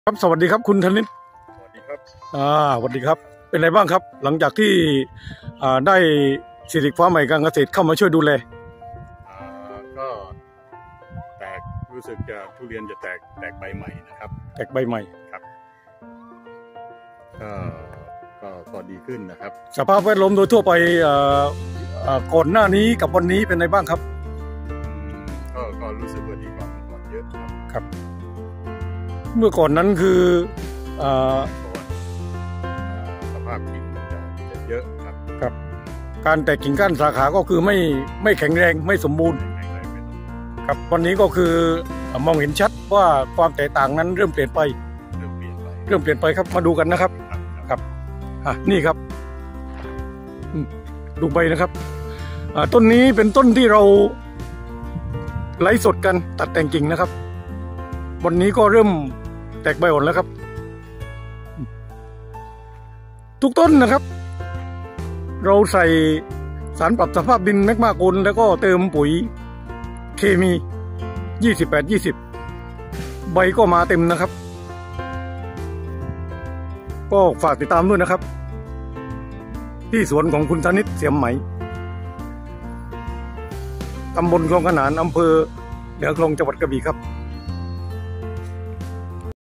ครับสวัสดีครับคุณธนิตสวัสดีครับสวัสดีครับเป็นไงบ้างครับหลังจากที่ได้สิริฟ้าใหม่การเกษตรเข้ามาช่วยดูแลก็แตกรู้สึกจะทุเรียนจะแตกใบใหม่นะครับแตกใบใหม่ครับก็ดีขึ้นนะครับสภาพแวดล้อมโดยทั่วไปก่อนหน้านี้กับวันนี้เป็นไงบ้างครับก็รู้สึกว่าดีกว่าเมื่อก่อนเยอะครับเมื่อก่อนนั้นคือสภาพกิ่งจะเยอะครับการแตกกิ่งก้านสาขาก็คือไม่แข็งแรงไม่สมบูรณ์ครับวันนี้ก็คือมองเห็นชัดว่าความแตกต่างนั้นเริ่มเปลี่ยนไปครับมาดูกันนะครับครับนี่ครับดูใบนะครับต้นนี้เป็นต้นที่เราไลฟ์สดกันตัดแต่งกิ่งนะครับวันนี้ก็เริ่มแตกใบอ่อนแล้วครับทุกต้นนะครับเราใส่สารปรับสภาพดินแมกมาโกลแล้วก็เติมปุ๋ยเคมี28-20ใบก็มาเต็มนะครับก็ฝากติดตามด้วยนะครับที่สวนของคุณธนิตเสียมไหมตำบลคลองขนานอำเภอเหนือคลองจังหวัดกระบี่ครับ